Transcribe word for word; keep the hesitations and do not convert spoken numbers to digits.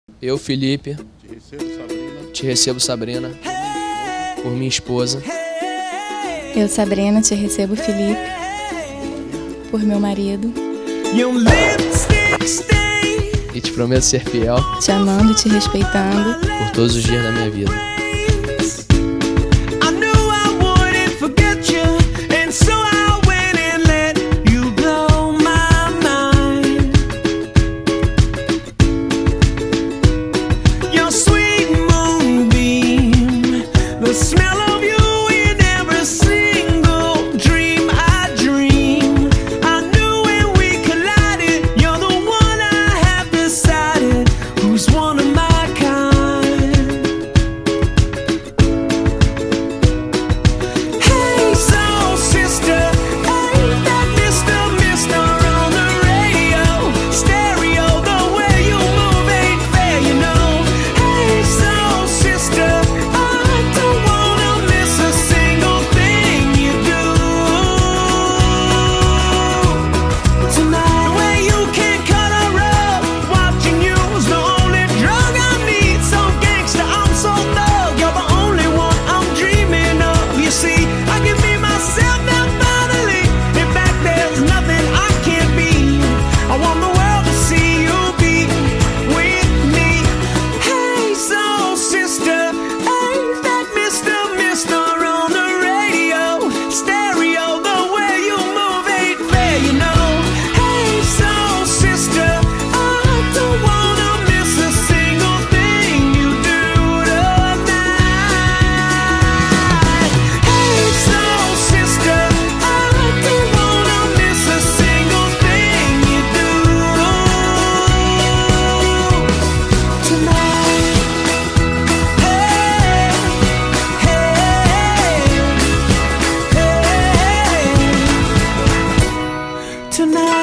Eu, Felipe, Te recebo, Sabrina. te recebo, Sabrina, por minha esposa, Eu, Sabrina, te recebo, Felipe, por meu marido, e te prometo ser fiel te amando e te respeitando por todos os dias da minha vida. Tonight